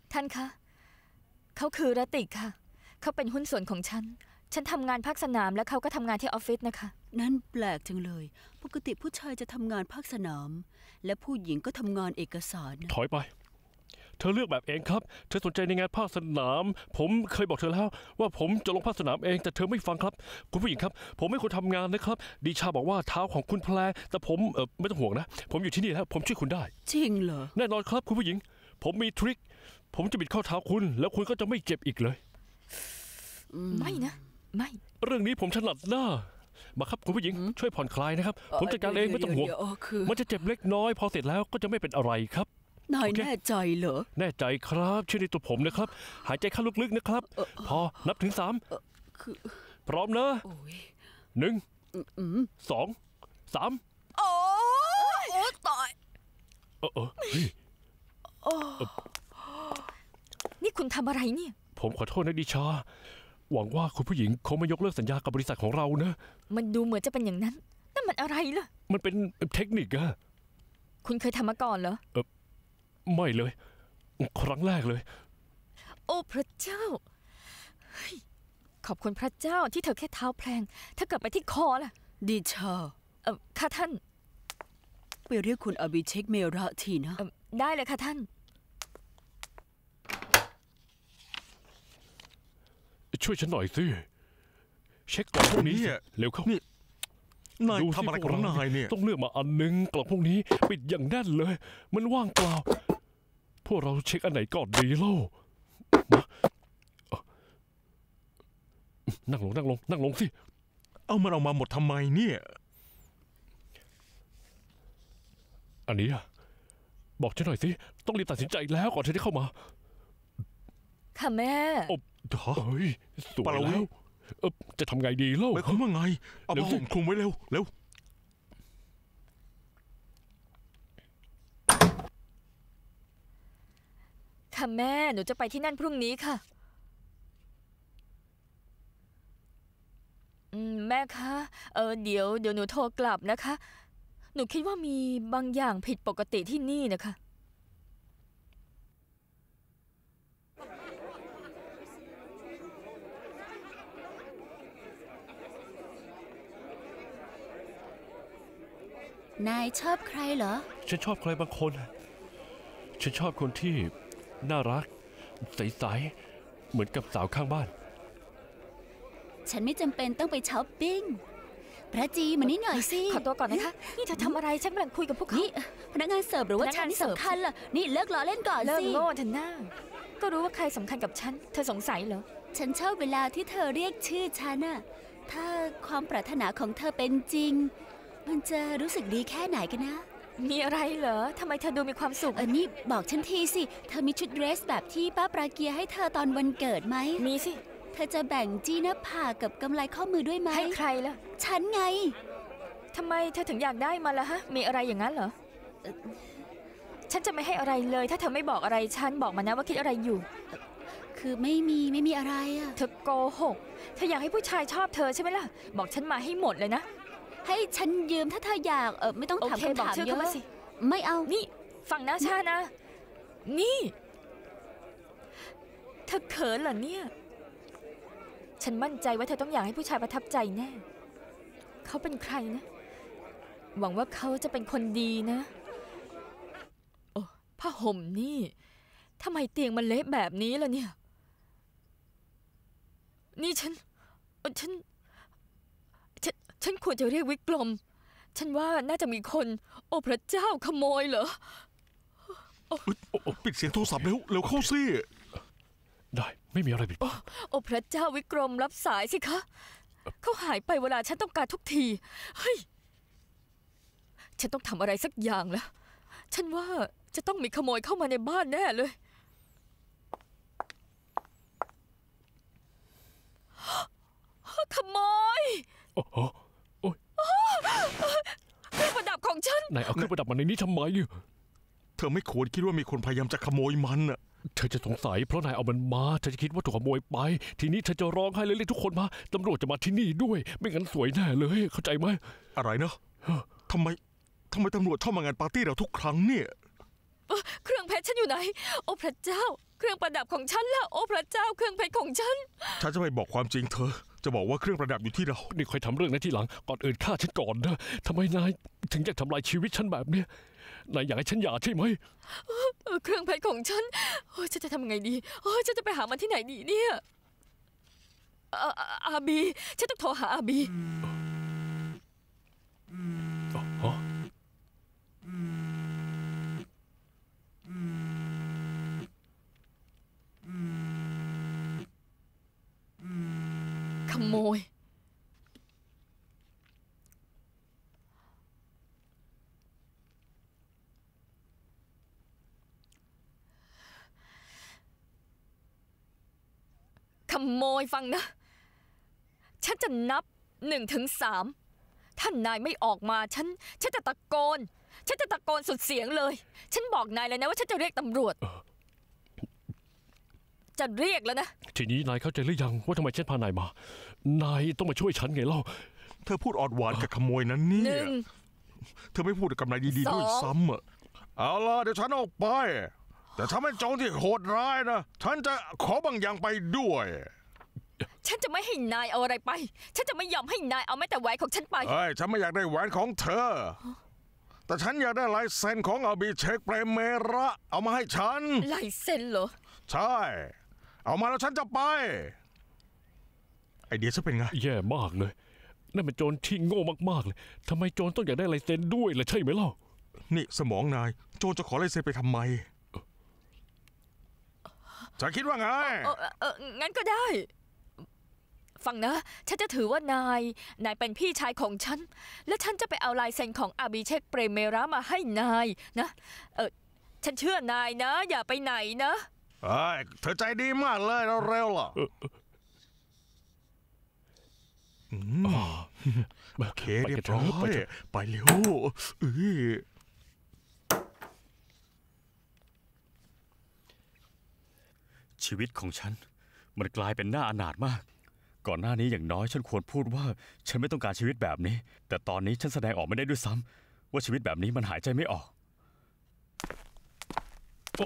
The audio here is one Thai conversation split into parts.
ท่านคะเขาคือรติกค่ะเขาเป็นหุ้นส่วนของฉันทำงานภาคสนามและเขาก็ทำงานที่ออฟฟิศนะคะนั่นแปลกจังเลยปกติผู้ชายจะทำงานภาคสนามและผู้หญิงก็ทำงานเอกสารถอยไปเธอเลือกแบบเองครับเธอสนใจในงานภาคสนามผมเคยบอกเธอแล้วว่าผมจะลงภาคสนามเองแต่เธอไม่ฟังครับคุณผู้หญิงครับผมไม่ควรทำงานนะครับดิชาบอกว่าเท้าของคุณแพรแต่ผมไม่ต้องห่วงนะผมอยู่ที่นี่แล้วผมช่วยคุณได้จริงเหรอแน่นอนครับคุณผู้หญิงผมมีทริคผมจะบิดข้อเท้าคุณแล้วคุณก็จะไม่เจ็บอีกเลยไม่นะไม่เรื่องนี้ผมถนัดหน้ามาครับคุณผู้หญิงช่วยผ่อนคลายนะครับผมจัดการเองไม่ต้องห่วงมันจะเจ็บเล็กน้อยพอเสร็จแล้วก็จะไม่เป็นอะไรครับนายแน่ใจเหรอแน่ใจครับเชื่อในตัวผมนะครับหายใจเข้าลึกๆนะครับพอนับถึง3พร้อมนะ1 2 3 โอ้ตายนี่คุณทำอะไรเนี่ยผมขอโทษนะดิชาหวังว่าคุณผู้หญิงคงไม่ยกเลิกสัญญากับบริษัทของเรานะมันดูเหมือนจะเป็นอย่างนั้นนั่นมันอะไรล่ะมันเป็นเทคนิคอะคุณเคยทำมาก่อนเหรอไม่เลยครั้งแรกเลยโอ้พระเจ้าขอบคุณพระเจ้าที่เธอแค่เท้าแพลงถ้าเกิดไปที่คอล่ะดิชาค่ะท่านไปเรียกคุณอภิเชษเมระทีนะได้เลยค่ะท่านช่วยฉันหน่อยสิเช็คกล่องพวกนี้เร็วเข้านี่นายทำอะไรของนายเนี่ยต้องเลือกมาอันนึงกล่องพวกนี้ปิดอย่างแน่นเลยมันว่างเปล่าพวกเราเช็คอันไหนก่อนดีเล่านั่งลงสิเอามันออกมาหมดทำไมเนี่ยอันนี้บอกฉันหน่อยสิต้องรีบตัดสินใจแล้วก่อนที่จะเข้ามาค่ะแม่เฮ้ยสวยแล้วจะทำไงดีเล่าไปคุมว่าไงเอาผ้าห่มคลุมไว้เร็วค่ะแม่หนูจะไปที่นั่นพรุ่งนี้ค่ะแม่คะเดี๋ยวหนูโทรกลับนะคะหนูคิดว่ามีบางอย่างผิดปกติที่นี่นะคะนายชอบใครเหรอฉันชอบใครบางคนฉันชอบคนที่น่ารักใสๆเหมือนกับสาวข้างบ้านฉันไม่จำเป็นต้องไปช้อปปิ้งพระจีมานี่หน่อยสิขอตัวก่อนนะคะนี่เธอทำอะไรฉันกำลังคุยกับพวกเขานี่พนักงานเสิร์ฟหรือว่าฉันสำคัญล่ะนี่เลิกล้อเล่นก่อนสิเลิกโง่เถอะหน้าก็รู้ว่าใครสำคัญกับฉันเธอสงสัยเหรอฉันชอบเวลาที่เธอเรียกชื่อฉันน่ะถ้าความปรารถนาของเธอเป็นจริงมันจะรู้สึกดีแค่ไหนกันนะมีอะไรเหรอทำไมเธอดูมีความสุขนี่บอกฉันทีสิเธอมีชุดเดรสแบบที่ป้าปราเกียให้เธอตอนวันเกิดไหมมีสิเธอจะแบ่งจี้หน้าผากกับกำไลข้อมือด้วยไหมให้ใครล่ะฉันไงทำไมเธอถึงอยากได้มาล่ะฮะมีอะไรอย่างนั้นเหรอฉันจะไม่ให้อะไรเลยถ้าเธอไม่บอกอะไรฉันบอกมานะว่าคิดอะไรอยู่คือไม่มีอะไรอะเธอโกหกเธออยากให้ผู้ชายชอบเธอใช่ไหมล่ะบอกฉันมาให้หมดเลยนะให้ฉันยืมถ้าเธออยากไม่ต้องถามคำถามเยอะไม่เอานี่ฟังนะชานะนี่เธอเขินเหรอเนี่ยฉันมั่นใจว่าเธอต้องอยากให้ผู้ชายประทับใจแน่เขาเป็นใครนะหวังว่าเขาจะเป็นคนดีนะโอ้ผ้าห่มนี่ทำไมเตียงมันเละแบบนี้ล่ะเนี่ยนี่ฉันควรจะเรียกวิกลมฉันว่าน่าจะมีคนโอ้พระเจ้าขโมยเหรอปิดเสียงโทรศัพท์เร็วเข้าสิได้ไม่มีอะไรผิดพลาดโอ้พระเจ้าวิกรมรับสายสิคะเขาหายไปเวลาฉันต้องการทุกทีเฮ้ยฉันต้องทำอะไรสักอย่างแล้วฉันว่าจะต้องมีขโมยเข้ามาในบ้านแน่เลยขโมยเครื่องประดับของฉันนายเอาเครื่องประดับมาในนี้ทำไมเธอไม่ควรคิดว่ามีคนพยายามจะขโมยมันน่ะเธอจะสงสัยเพราะนายเอามันมาเธอจะคิดว่าถูกขโมยไปทีนี้เธอจะร้องไห้เลยเรียกทุกคนมาตำรวจจะมาที่นี่ด้วยไม่งั้นสวยแน่เลยเข้าใจไหมอะไรนะทำไมตำรวจเข้ามางานปาร์ตี้เราทุกครั้งเนี่ยเครื่องเพชรฉันอยู่ไหนโอ้พระเจ้าเครื่องประดับของฉันล่ะโอ้พระเจ้าเครื่องเพชรของฉันฉันจะไม่บอกความจริงเธอ จะบอกว่าเครื่องประดับอยู่ที่เรานี่ค่อยทำเรื่องนั้นทีหลังก่อนอื่นฆ่าฉันก่อนนะทำไมนายถึงอยากทำลายชีวิตฉันแบบเนี้ยนายอยากให้ฉันหย่าใช่ไหมเครื่องเพชรของฉันโอ้ยฉันจะทำไงดีโอ้ยฉันจะไปหามันที่ไหนดีเนี่ยอาบีฉันต้องโทรหาอาบีฮะขโมยขโมยฟังนะ ฉันจะนับ1 ถึง 3ถ้านายไม่ออกมาฉันจะตะโกน ฉันจะตะโกนสุดเสียงเลย ฉันบอกนายเลยนะว่าฉันจะเรียกตำรวจ จะเรียกแล้วนะทีนี้นายเข้าใจหรือยังว่าทำไมฉันพานายมา นายต้องมาช่วยฉันไงเล่าเธอพูดอ่อนหวานกับขโมยนั้นเนี่หยนึ่งเธอไม่พูดกับนายดีๆด้วยสองซ้ำอะเอาล่ะเดี๋ยวฉันออกไป แต่ถ้าเป็นโจรที่โหดร้ายนะ ฉันจะขอบางอย่างไปด้วยฉันจะไม่ให้นายเอาอะไรไป ฉันจะไม่ยอมให้นายเอาแม้แต่แหวนของฉันไปเฮ้ย ฉันไม่อยากได้แหวนของเธอ แต่ฉันอยากได้ลายเซ็นของอบิเชกเปรมเมระ เอามาให้ฉันลายเซ็นเหรอใช่ เอามาแล้วฉันจะไป ไอเดียฉันเป็นไงแย่มากเลยนั่นเป็นโจรที่โง่มากๆเลยทำไมโจรต้องอยากได้ลายเซ็นด้วยล่ะใช่ไหมเล่านี่สมองนาย โจรจะขอลายเซ็นไปทำไม จะคิดว่าไงงั้นก็ได้ ฟังนะ ฉันจะถือว่านายเป็นพี่ชายของฉัน และฉันจะไปเอาลายเซ็นของอาบิเชกเปรมเมระมาให้นายนะ ฉันเชื่อนายนะ อย่าไปไหนนะเฮ้ย เธอใจดีมากเลยเร็วๆล่ะโอเคเรียบร้อยไปเร็วเอ้ยชีวิตของฉันมันกลายเป็นหน้าอนาถมาก ก่อนหน้านี้อย่างน้อยฉันควรพูดว่าฉันไม่ต้องการชีวิตแบบนี้ แต่ตอนนี้ฉันแสดงออกไม่ได้ด้วยซ้ำว่าชีวิตแบบนี้มันหายใจไม่ออกโอ้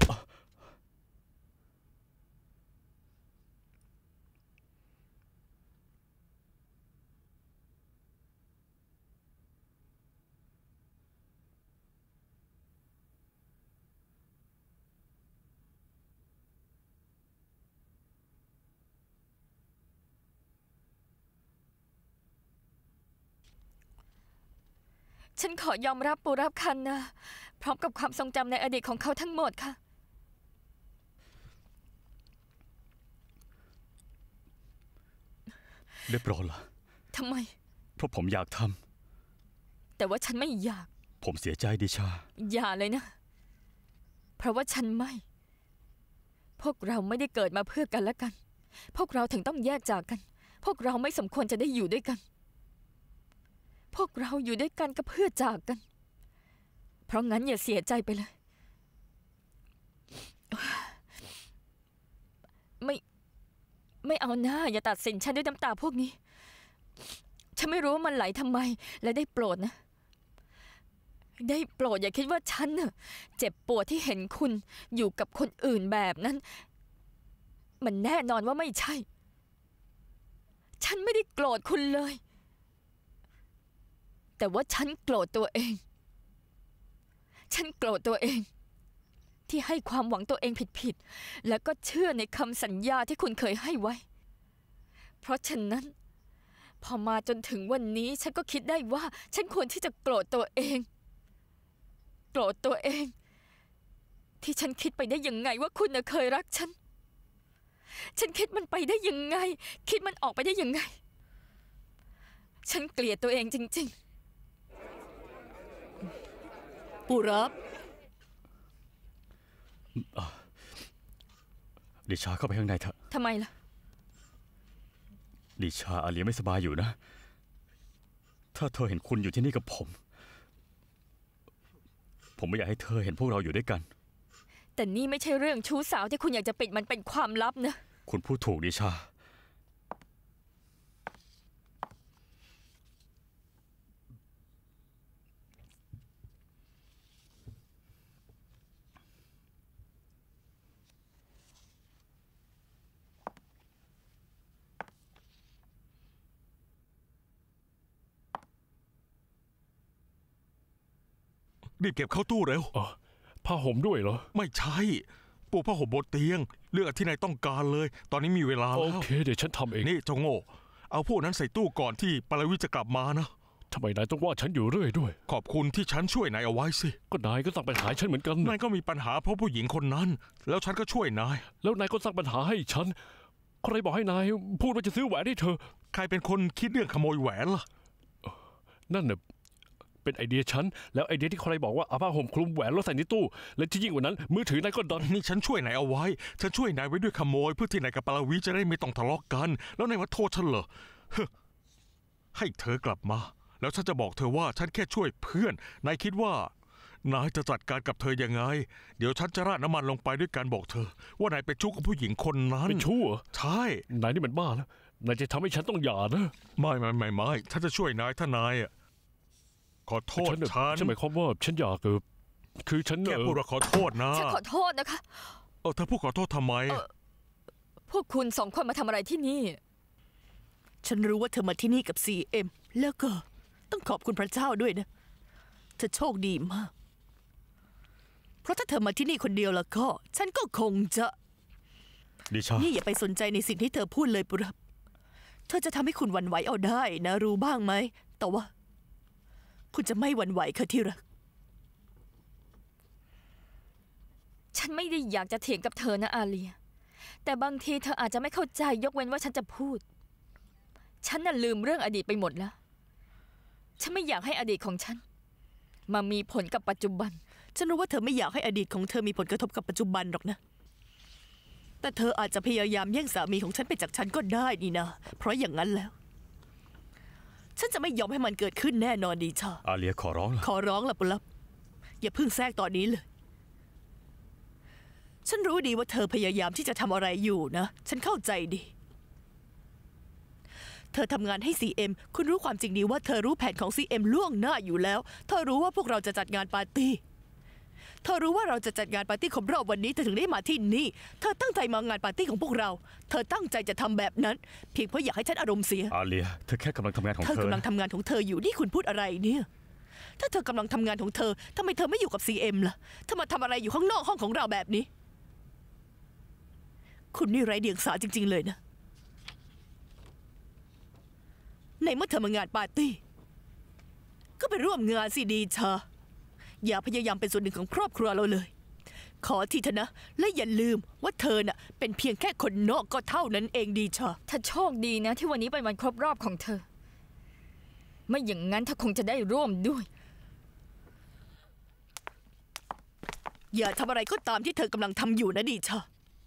ฉันขอยอมรับปูรับคันนะ พร้อมกับความทรงจำในอดีตของเขาทั้งหมดค่ะได้โปรดละทำไมเพราะผมอยากทแต่ว่าฉันไม่อยากำผมเสียใจดิชาอย่าเลยนะ เพราะว่าฉันไม่ พวกเราไม่ได้เกิดมาเพื่อกันและกัน พวกเราถึงต้องแยกจากกัน พวกเราไม่สมควรจะได้อยู่ด้วยกัน พวกเราอยู่ด้วยกันก็เพื่อจากกัน เพราะงั้นอย่าเสียใจไปเลย ไม่เอาหน้าอย่าตัดสินฉันด้วยน้ำตาพวกนี้ ฉันไม่รู้ว่ามันไหลทำไม และได้โปรดนะ ได้โปรดอย่าคิดว่าฉันน่ะเจ็บปวดที่เห็นคุณอยู่กับคนอื่นแบบนั้น มันแน่นอนว่าไม่ใช่ ฉันไม่ได้โกรธคุณเลย แต่ว่าฉันโกรธตัวเอง ฉันโกรธตัวเอง ที่ให้ความหวังตัวเองผิดๆ แล้วก็เชื่อในคำสัญญาที่คุณเคยให้ไว้ เพราะฉะนั้น พอมาจนถึงวันนี้ฉันก็คิดได้ว่า ฉันควรที่จะโกรธตัวเอง โกรธตัวเอง ที่ฉันคิดไปได้ยังไงว่าคุณน่ะเคยรักฉัน ฉันคิดมันไปได้ยังไง คิดมันออกไปได้ยังไง ฉันเกลียดตัวเองจริงๆปูรับดิชาเข้าไปข้างในเถอะทำไมล่ะดิชาอาเลียไม่สบายอยู่นะ ถ้าเธอเห็นคุณอยู่ที่นี่กับผมไม่อยากให้เธอเห็นพวกเราอยู่ด้วยกันแต่นี่ไม่ใช่เรื่องชู้สาวที่คุณอยากจะปิดมันเป็นความลับนะคุณพูดถูกดิชารีบเก็บเข้าตู้เร็วผ้าห่มด้วยเหรอไม่ใช่ปูผ้าห่มบนเตียงเลือกที่นายต้องการเลย ตอนนี้มีเวลาโอแล้วเคเดี๋ยวฉันทำเองนี่เจ้าโง่เอาพวกนั้นใส่ตู้ก่อนที่ปรวิทย์จะกลับมานะทำไมนายต้องว่าฉันอยู่เรื่อยด้วยขอบคุณที่ฉันช่วยนายเอาไว้สิก็นายก็สร้างปัญหาให้ฉันเหมือนกันนายก็มีปัญหาเพราะผู้หญิงคนนั้น แล้วฉันก็ช่วยนายแล้วนายก็สร้างปัญหาให้ฉันใครบอกให้นายพูดว่าจะซื้อแหวนให้เธอใครเป็นคนคิดเรื่องขโมยแหวนล่ะนั่นน่ะเป็นไอเดียฉันแล้วไอเดียที่ใครบอกว่าเอาผ้าห่มคลุมแหวนแล้วใส่ในตู้ และที่ยิ่งกว่านั้นมือถือนายก็ดันนี่ฉันช่วยนายเอาไว้ ฉันช่วยนายไว้ด้วยขโมยเพื่อที่นายกับปรวิทย์จะได้ไม่ต้องทะเลาะกัน แล้วนายมาโทษฉันเหรอเฮ้อให้เธอกลับมา แล้วฉันจะบอกเธอว่าฉันแค่ช่วยเพื่อน นายคิดว่านายจะจัดการกับเธอยังไง เดี๋ยวฉันจะราดน้ำมันลงไปด้วยการบอกเธอ ว่านายเป็นชู้กับผู้หญิงคนนั้นเป็นชู้เหรอใช่นายนี่มันบ้าแล้วนายจะทำให้ฉันต้องหย่านะไม่ฉันจะช่วยนายถ้านายอ่ะขอโทษน่ะฉันหมายความว่าฉันอยากคือฉันแค่พูดว่าขอโทษนะฉันขอโทษนะคะเธอพูดขอโทษทำไมพวกคุณ2 คนมาทำอะไรที่นี่ฉันรู้ว่าเธอมาที่นี่กับ CM แล้วก็ต้องขอบคุณพระเจ้าด้วยนะเธอโชคดีมาก เพราะถ้าเธอมาที่นี่คนเดียวแล้วก็ ฉันก็คงจะดิชานี่อย่าไปสนใจในสิ่งที่เธอพูดเลยปุรับเธอจะทำให้คุณหวั่นไหวเอาได้นะรู้บ้างไหมแต่ว่า คุณจะไม่หวั่นไหวค่ะที่รักฉันไม่ได้อยากจะเถียงกับเธอนะอาเลีย แต่บางทีเธออาจจะไม่เข้าใจยกเว้นว่าฉันจะพูด ฉันน่ะลืมเรื่องอดีตไปหมดแล้ว ฉันไม่อยากให้อดีตของฉันมามีผลกับปัจจุบันฉันรู้ว่าเธอไม่อยากให้อดีตของเธอมีผลกระทบกับปัจจุบันหรอกนะ แต่เธออาจจะพยายามแย่งสามีของฉันไปจากฉันก็ได้นี่นะ เพราะอย่างนั้นแล้ว ฉันจะไม่ยอมให้มันเกิดขึ้นแน่นอนดีชาอาเลียขอร้องล่ะขอร้องล่ะปุรับอย่าเพิ่งแทรกตอนนี้เลย ฉันรู้ดีว่าเธอพยายามที่จะทำอะไรอยู่นะ ฉันเข้าใจดี เธอทำงานให้ CM คุณรู้ความจริงดีว่าเธอรู้แผนของ CM ล่วงหน้าอยู่แล้ว เธอรู้ว่าพวกเราจะจัดงานปาร์ตี้ เธอรู้ว่าเราจะจัดงานปาร์ตี้ครบรอบวันนี้เธอถึงได้มาที่นี่ เธอตั้งใจมางานปาร์ตี้ของพวกเรา เธอตั้งใจจะทำแบบนั้น เพียงเพราะอยากให้ฉันอารมณ์เสียอาเลียเธอแค่กำลังทำงานของเธอเธอกำลังทำงานของเธออยู่นี่คุณพูดอะไรเนี่ย ถ้าเธอกำลังทำงานของเธอทำไมเธอไม่อยู่กับ CM ล่ะเธอมาทำอะไรอยู่ข้างนอกห้องของเราแบบนี้ คุณนี่ไร้เดียงสาจริง ๆ เลยนะ ในเมื่อเธอมางานปาร์ตี้ ก็ไปร่วมงานสิดีชา อย่าพยายามเป็นส่วนหนึ่งของครอบครัวเราเลย ขอทีเถอะนะ และอย่าลืมว่าเธอน่ะเป็นเพียงแค่คนนอกก็เท่านั้นเองดีชาถ้าโชคดีนะที่วันนี้เป็นวันครบรอบของเธอ ไม่อย่างนั้นเธอคงจะได้ร่วมด้วยอย่าทำอะไรก็ตามที่เธอกำลังทำอยู่นะดีชา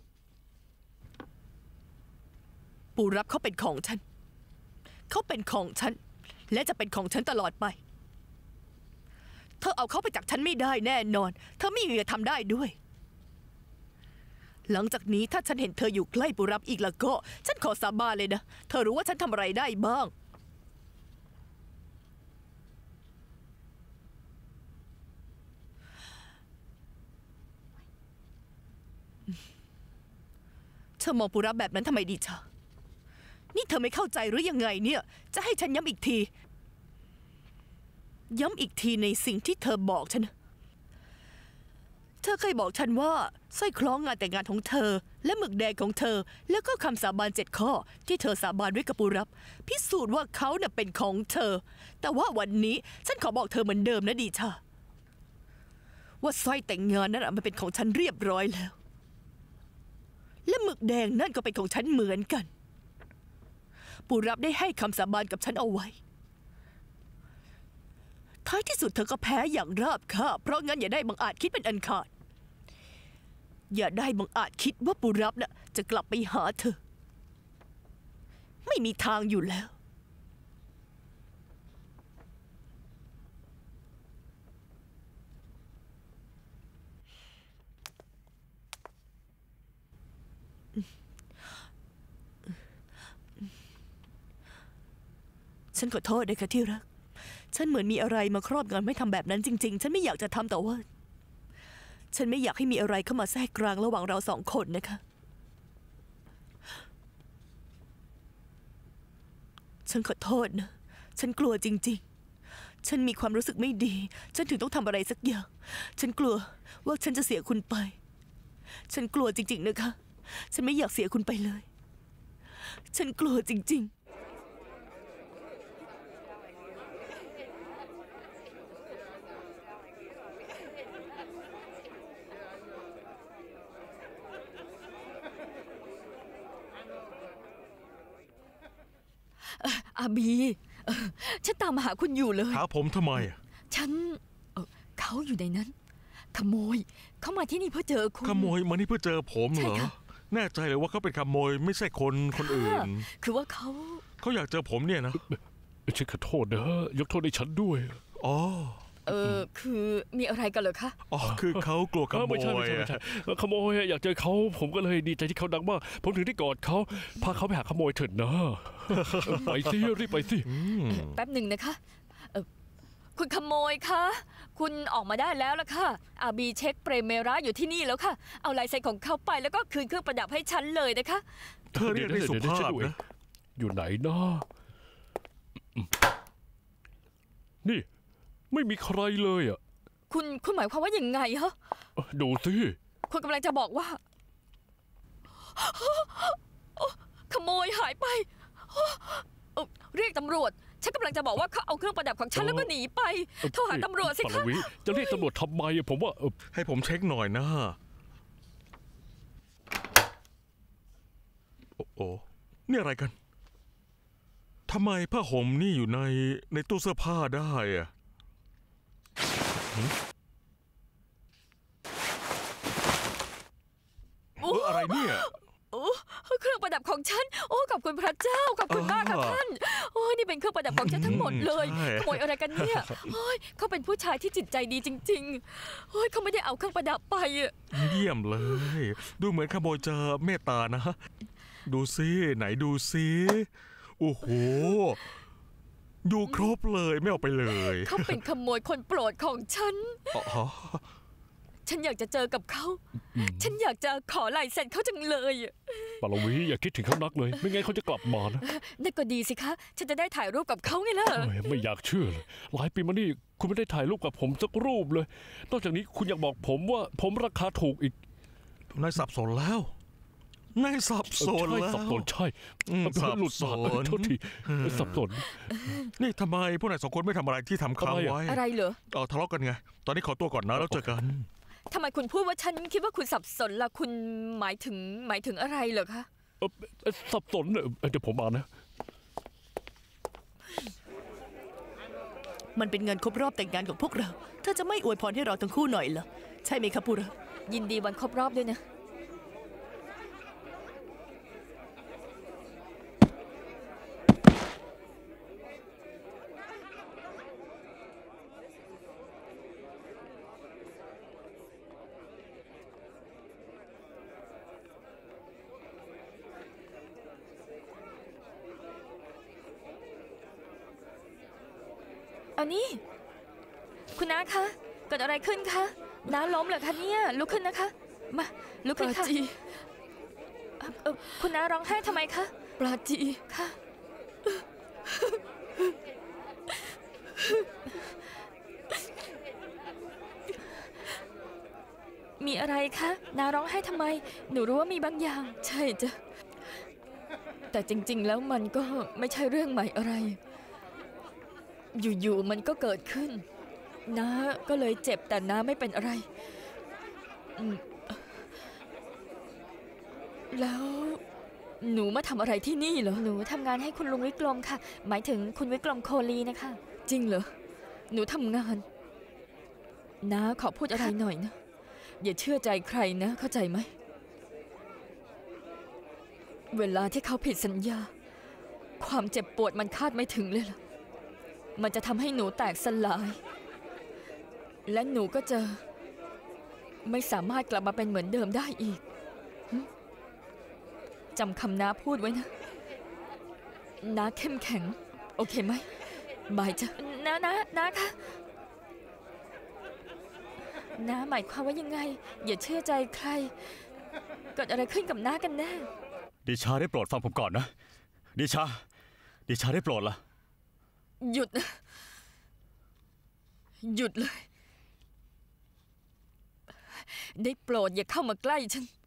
ปูรับเขาเป็นของฉัน เขาเป็นของฉัน และจะเป็นของฉันตลอดไป เธอเอาเขาไปจากฉันไม่ได้แน่นอน เธอไม่มีจะทำได้ด้วย หลังจากนี้ถ้าฉันเห็นเธออยู่ใกล้ปูรับอีกแล้วก็ ฉันขอสาบานเลยนะ เธอรู้ว่าฉันทำอะไรได้บ้าง เธอมองปูรับแบบนั้นทำไมดีชา นี่เธอไม่เข้าใจหรือยังไงเนี่ย จะให้ฉันย้ำอีกที ย้ำอีกทีในสิ่งที่เธอบอกฉัน เธอเคยบอกฉันว่าสร้อยคล้องงานแต่งงานของเธอ และหมึกแดงของเธอ แล้วก็คำสาบาน7 ข้อ ที่เธอสาบานด้วยกับปูรับ พิสูจน์ว่าเขาเนี่ยเป็นของเธอ แต่ว่าวันนี้ฉันขอบอกเธอเหมือนเดิมนะดีชา ว่าสร้อยแต่งงานนั้นมันเป็นของฉันเรียบร้อยแล้ว และหมึกแดงนั่นก็เป็นของฉันเหมือนกัน ปูรับได้ให้คำสาบานกับฉันเอาไว้ ท้ายที่สุดเธอก็แพ้อย่างราบคาบเพราะงั้นอย่าได้บังอาจคิดเป็นอันขาด อย่าได้บังอาจคิดว่าปูรับน่ะจะกลับไปหาเธอ ไม่มีทางอยู่แล้ว ฉันขอโทษนะคะที่รัก ฉันเหมือนมีอะไรมาครอบงำไม่ทำแบบนั้นจริงๆ ฉันไม่อยากจะทำแต่ว่า ฉันไม่อยากให้มีอะไรเข้ามาแทรกกลางระหว่างเรา2 คนนะคะ ฉันขอโทษนะ ฉันกลัวจริงๆฉันมีความรู้สึกไม่ดี ฉันถึงต้องทำอะไรสักอย่าง ฉันกลัวว่าฉันจะเสียคุณไป ฉันกลัวจริงๆนะคะ ฉันไม่อยากเสียคุณไปเลย ฉันกลัวจริงๆอาบีฉันตามหาคุณอยู่เลยหาผมทำไมอะฉันเขาอยู่ในนั้น ขโมย เขามาที่นี่เพื่อเจอคุณขโมยมานี่เพื่อเจอผมเหรอใช่ค่ะแน่ใจเลยว่าเขาเป็นขโมยไม่ใช่คนอื่นคือว่าเขาเขาอยากเจอผมเนี่ยนะฉันขอโทษนะยกโทษให้ฉันด้วยอ๋อคือมีอะไรกันเหรอคะอ๋อ คือเขากลัวขโมไม่ใช่ยไม่ใช่อะขโมยอยากเจอเขาผมก็เลยดีใจที่เขาดังมากผมถึงได้กอดเขาพาเขาไปหาขโมยเถิดนะ ไปสิรีบไปสิแป๊บหนึ่งนะคะคุณขโมยคะคุณออกมาได้แล้วล่ะค่ะอาบีเช็คเปรเมราอยู่ที่นี่แล้วค่ะ เอาลายเซ็นของเขาไปแล้วก็คืนเครื่องประดับให้ฉันเลยนะคะเธอเรียกได้สุภาพนะอยู่ไหนนะนี่ ไม่มีใครเลยอ่ะคุณหมายความว่ายังไงฮะดูสิคุณกำลังจะบอกว่า ขโมยหายไปเรียกตำรวจ ฉันกำลังจะบอกว่าเขาเอาเครื่องประดับของฉันแล้วก็หนีไปโทรหาตำรวจสิปคะรวิจะเรียกตำรวจทำไมอะผมว่าให้ผมเช็คหน่อยนะ โอ้โหนี่อะไรกัน ทำไมผ้าห่มนี่อยู่ในตู้เสื้อผ้าได้อะอะไรเนี่ยเครื่องประดับของฉัน โอ้ขอบคุณพระเจ้าขอบคุณมากค่ะท่านโอ้ยนี่เป็นเครื่องประดับของฉันทั้งหมดเลยใช่ขโมยอะไรกันเนี่ยโอ้ยเขาเป็นผู้ชายที่จิตใจดีจริงๆโอ้ยเขาไม่ได้เอาเครื่องประดับไปอะเยี่ยมเลย ดูเหมือนขโมยจะเมตตานะ ดูซิไหนดูซิโอ้โห ดูครบเลยไม่เอาไปเลยเขาเป็นขโมยคนโปรดของฉันอ๋อฉันอยากจะเจอกับเขา ฉันอยากจะขอลายเซ็นเขาจังเลยอะปรวิอย่าคิดถึงเขานักเลย ไม่งั้นเขาจะกลับมานะนั่นก็ดีสิคะ ฉันจะได้ถ่ายรูปกับเขาไงล่ะเอ้ยไม่อยากเชื่อเลยหลายปีมานี่คุณไม่ได้ถ่ายรูปกับผมสักรูปเลย นอกจากนี้คุณยังบอกผมว่าผมราคาถูกอีกนายสับสนแล้วนายสับสนใช่แล้วสับสนใช่สับหลุดสปากนโทษทีสับสนนี่ทำไมพวกนายสองคนไม่ทำอะไรที่ทำค้างทำไมอะไว้อะไรเหรอทะเลาะกันไง ตอนนี้ขอตัวก่อนนะแล้วเจอกันทำไมคุณพูดว่าฉันคิดว่าคุณสับสนล่ะคุณหมายถึงอะไรเหรอคะสับสนเดี๋ยวผมอ่านนะมันเป็นงานครบรอบแต่งงานของพวกเรา เธอจะไม่อวยพรให้เราทั้งคู่หน่อยเหรอ ใช่ไหมครับปุระยินดีวันครบรอบด้วยนะ เอานี่ คุณน้าคะ เกิดอะไรขึ้นคะ น้าล้มเหรอคะเนี่ย ลุกขึ้นนะคะ มา ลุกขึ้นค่ะคุณน้าร้องไห้ทำไมคะ ปราจีค่ะ มีอะไรคะน้าร้องไห้ทำไม หนูรู้ว่ามีบางอย่าง ใช่จ้ะ แต่จริงๆ แล้วมันก็ไม่ใช่เรื่องใหม่อะไร อยู่ๆ มันก็เกิดขึ้น น้าก็เลยเจ็บแต่น้าไม่เป็นอะไร แล้วหนูมาทำอะไรที่นี่เหรอ หนูทำงานให้คุณลุงวิกรมค่ะ หมายถึงคุณวิกรมโคลีนะคะ จริงเหรอ หนูทำงาน น้าขอพูดอะไรหน่อยนะ อย่าเชื่อใจใครนะ เข้าใจไหม เวลาที่เขาผิดสัญญา ความเจ็บปวดมันคาดไม่ถึงเลยล่ะ มันจะทำให้หนูแตกสลาย และหนูก็จะไม่สามารถกลับมาเป็นเหมือนเดิมได้อีกจำคำน้าพูดไว้นะน้าเข้มแข็ง โอเคไหมบายจ้ะน้าคะน้าหมายความว่ายังไง อย่าเชื่อใจใคร เกิดอะไรขึ้นกับน้ากันแน่ดิชาได้โปรดฟังผมก่อนนะ ดิชาได้โปรดล่ะหยุดนะหยุดเลย ได้โปรดอย่าเข้ามาใกล้ฉัน